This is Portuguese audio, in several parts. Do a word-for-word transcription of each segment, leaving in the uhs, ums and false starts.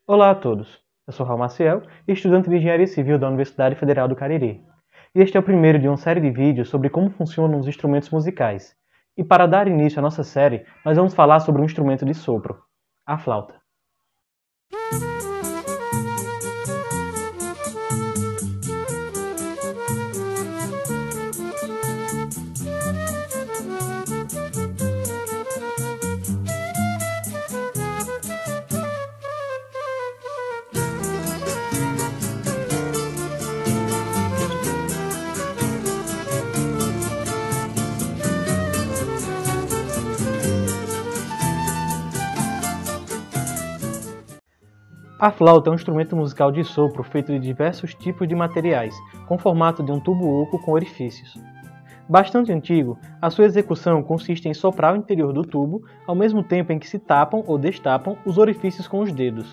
Olá a todos, eu sou Raul Maciel, estudante de Engenharia Civil da Universidade Federal do Cariri. E este é o primeiro de uma série de vídeos sobre como funcionam os instrumentos musicais. E para dar início à nossa série, nós vamos falar sobre um instrumento de sopro, a flauta. A flauta é um instrumento musical de sopro feito de diversos tipos de materiais, com formato de um tubo oco com orifícios. Bastante antigo, a sua execução consiste em soprar o interior do tubo, ao mesmo tempo em que se tapam ou destapam os orifícios com os dedos.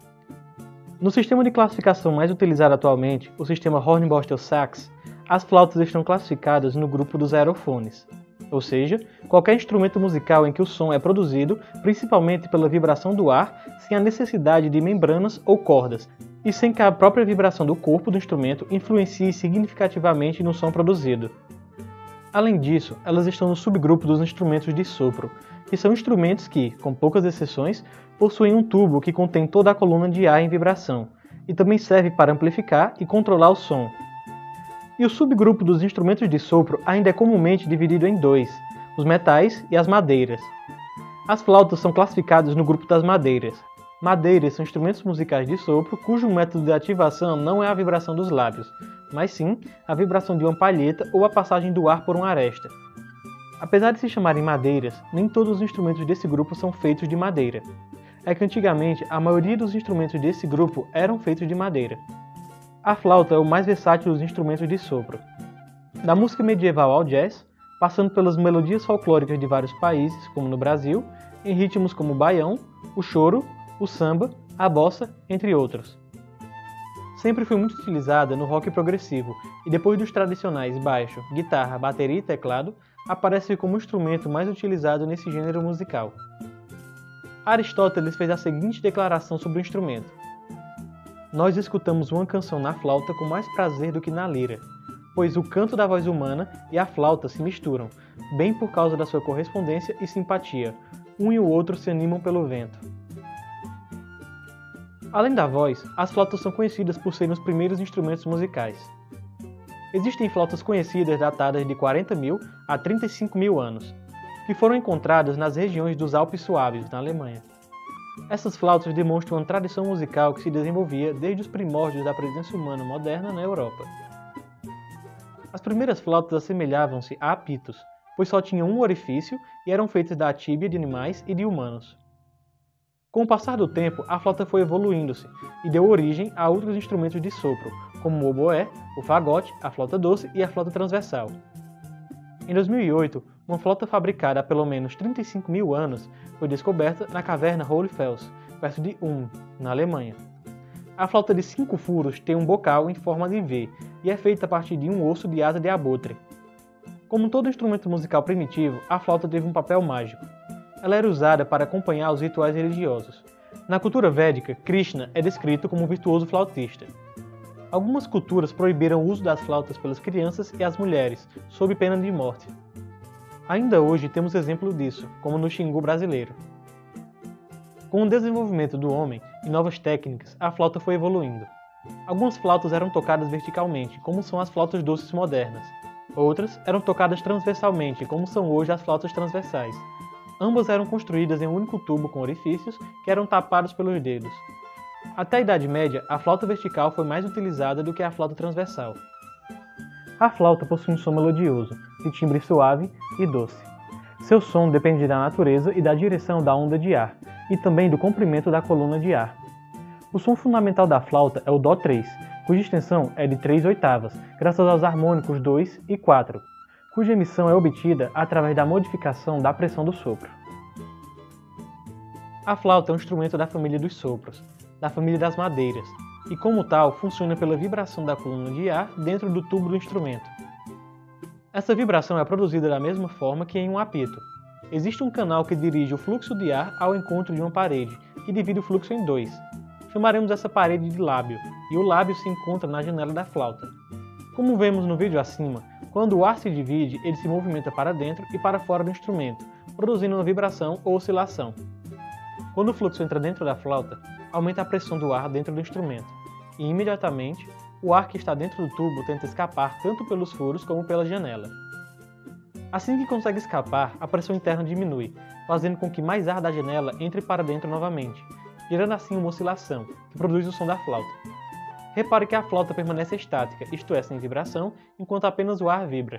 No sistema de classificação mais utilizado atualmente, o sistema Hornbostel-Sachs, as flautas estão classificadas no grupo dos aerofones, ou seja, qualquer instrumento musical em que o som é produzido principalmente pela vibração do ar, sem a necessidade de membranas ou cordas, e sem que a própria vibração do corpo do instrumento influencie significativamente no som produzido. Além disso, elas estão no subgrupo dos instrumentos de sopro, que são instrumentos que, com poucas exceções, possuem um tubo que contém toda a coluna de ar em vibração, e também serve para amplificar e controlar o som. E o subgrupo dos instrumentos de sopro ainda é comumente dividido em dois, os metais e as madeiras. As flautas são classificadas no grupo das madeiras. Madeiras são instrumentos musicais de sopro cujo método de ativação não é a vibração dos lábios, mas sim a vibração de uma palheta ou a passagem do ar por uma aresta. Apesar de se chamarem madeiras, nem todos os instrumentos desse grupo são feitos de madeira. É que antigamente a maioria dos instrumentos desse grupo eram feitos de madeira. A flauta é o mais versátil dos instrumentos de sopro. Da música medieval ao jazz, passando pelas melodias folclóricas de vários países, como no Brasil, em ritmos como o baião, o choro, o samba, a bossa, entre outros. Sempre foi muito utilizada no rock progressivo, e depois dos tradicionais baixo, guitarra, bateria e teclado, aparece como o instrumento mais utilizado nesse gênero musical. Aristóteles fez a seguinte declaração sobre o instrumento: nós escutamos uma canção na flauta com mais prazer do que na lira, pois o canto da voz humana e a flauta se misturam, bem por causa da sua correspondência e simpatia. Um e o outro se animam pelo vento. Além da voz, as flautas são conhecidas por serem os primeiros instrumentos musicais. Existem flautas conhecidas datadas de quarenta mil a trinta e cinco mil anos, que foram encontradas nas regiões dos Alpes Suávios, na Alemanha. Essas flautas demonstram uma tradição musical que se desenvolvia desde os primórdios da presença humana moderna na Europa. As primeiras flautas assemelhavam-se a apitos, pois só tinham um orifício e eram feitas da tíbia de animais e de humanos. Com o passar do tempo, a flauta foi evoluindo-se e deu origem a outros instrumentos de sopro, como o oboé, o fagote, a flauta doce e a flauta transversal. Em dois mil e oito, uma flauta fabricada há pelo menos trinta e cinco mil anos foi descoberta na caverna Hohlfels, perto de Ulm, na Alemanha. A flauta de cinco furos tem um bocal em forma de V e é feita a partir de um osso de asa de abutre. Como todo instrumento musical primitivo, a flauta teve um papel mágico. Ela era usada para acompanhar os rituais religiosos. Na cultura védica, Krishna é descrito como um virtuoso flautista. Algumas culturas proibiram o uso das flautas pelas crianças e as mulheres, sob pena de morte. Ainda hoje temos exemplo disso, como no Xingu brasileiro. Com o desenvolvimento do homem e novas técnicas, a flauta foi evoluindo. Algumas flautas eram tocadas verticalmente, como são as flautas doces modernas. Outras eram tocadas transversalmente, como são hoje as flautas transversais. Ambas eram construídas em um único tubo com orifícios que eram tapados pelos dedos. Até a Idade Média, a flauta vertical foi mais utilizada do que a flauta transversal. A flauta possui um som melodioso, de timbre suave e doce. Seu som depende da natureza e da direção da onda de ar, e também do comprimento da coluna de ar. O som fundamental da flauta é o Dó três, cuja extensão é de três oitavas, graças aos harmônicos dois e quatro, cuja emissão é obtida através da modificação da pressão do sopro. A flauta é um instrumento da família dos sopros, da família das madeiras, e como tal funciona pela vibração da coluna de ar dentro do tubo do instrumento. Essa vibração é produzida da mesma forma que em um apito. Existe um canal que dirige o fluxo de ar ao encontro de uma parede, que divide o fluxo em dois. chamaremos essa parede de lábio, e o lábio se encontra na janela da flauta. Como vemos no vídeo acima, quando o ar se divide, ele se movimenta para dentro e para fora do instrumento, produzindo uma vibração ou oscilação. Quando o fluxo entra dentro da flauta, aumenta a pressão do ar dentro do instrumento, e imediatamente, o ar que está dentro do tubo tenta escapar tanto pelos furos como pela janela. Assim que consegue escapar, a pressão interna diminui, fazendo com que mais ar da janela entre para dentro novamente, gerando assim uma oscilação, que produz o som da flauta. Repare que a flauta permanece estática, isto é, sem vibração, enquanto apenas o ar vibra.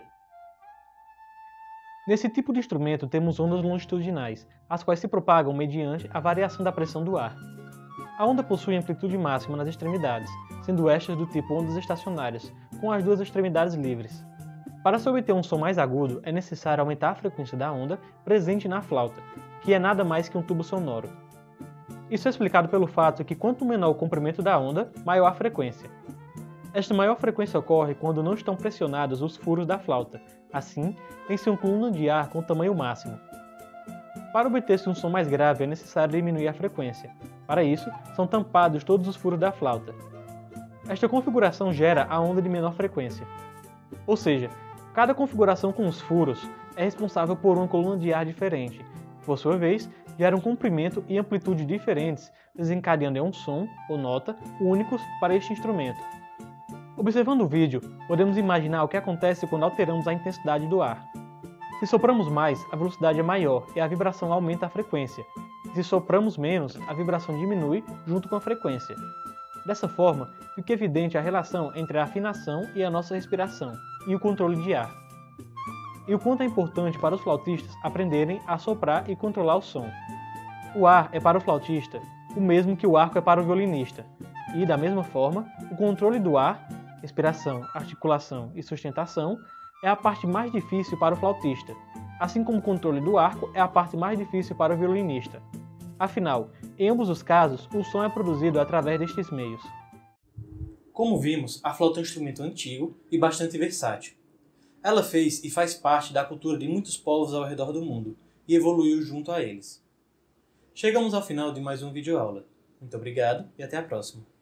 Nesse tipo de instrumento temos ondas longitudinais, as quais se propagam mediante a variação da pressão do ar. A onda possui amplitude máxima nas extremidades, sendo estas do tipo ondas estacionárias, com as duas extremidades livres. Para se obter um som mais agudo, é necessário aumentar a frequência da onda presente na flauta, que é nada mais que um tubo sonoro. Isso é explicado pelo fato que quanto menor o comprimento da onda, maior a frequência. Esta maior frequência ocorre quando não estão pressionados os furos da flauta, assim, tem-se uma coluna de ar com tamanho máximo. Para obter-se um som mais grave é necessário diminuir a frequência. Para isso, são tampados todos os furos da flauta. Esta configuração gera a onda de menor frequência. Ou seja, cada configuração com os furos é responsável por uma coluna de ar diferente, que, por sua vez, gera um comprimento e amplitude diferentes, desencadeando em um som, ou nota, únicos para este instrumento. Observando o vídeo, podemos imaginar o que acontece quando alteramos a intensidade do ar. Se sopramos mais, a velocidade é maior e a vibração aumenta a frequência. Se sopramos menos, a vibração diminui junto com a frequência. Dessa forma, fica evidente a relação entre a afinação e a nossa respiração, e o controle de ar. E o quanto é importante para os flautistas aprenderem a soprar e controlar o som. O ar é para o flautista o mesmo que o arco é para o violinista, e, da mesma forma, o controle do ar, respiração, articulação e sustentação, é a parte mais difícil para o flautista, assim como o controle do arco é a parte mais difícil para o violinista. Afinal, em ambos os casos, o som é produzido através destes meios. Como vimos, a flauta é um instrumento antigo e bastante versátil. Ela fez e faz parte da cultura de muitos povos ao redor do mundo e evoluiu junto a eles. Chegamos ao final de mais um videoaula. Muito obrigado e até a próxima.